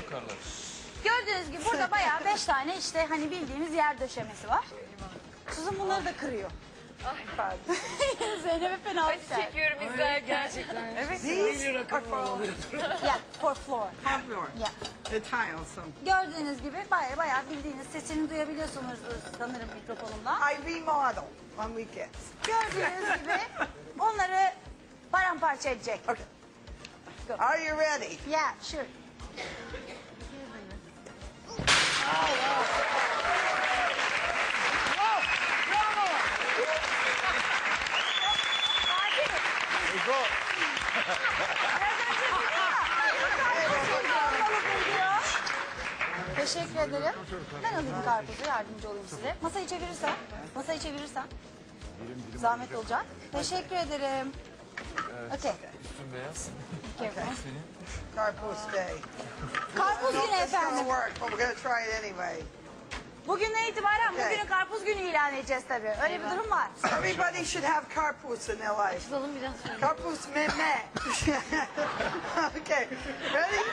bakarlar. Gördüğünüz gibi burada bayağı 5 tane işte hani bildiğimiz yer döşemesi var. Suzan bunları da kırıyor. Ay pardon. Zeynep'e fena Acı çekiyorum izlerken. Gerçekten. Evet. These are for Yeah, for floor. floor. Yeah. The tiles. So. Gördüğünüz gibi bayağı bildiğiniz sesini duyabiliyorsunuz sanırım mikrofonumdan. I remodel on weekends. Gördüğünüz gibi onları paramparça edecek. Okay. Are you ready? Yeah, sure. Teşekkür ederim. Ben alayım karpuzu, yardımcı olayım size. Masayı çevirirsen. Zahmet olacak. Teşekkür ederim. Okay. Üstün beyaz. Senin. Carpool day. Karpuz günü It's gonna efendim. work, but we're gonna try it anyway. Bugünden itibaren bugünü karpuz günü ilan edeceğiz tabii. Öyle bir durum var. Everybody should have carpools in their life. Tutalım biraz sonra. Carpoos meme. Okay. Ready?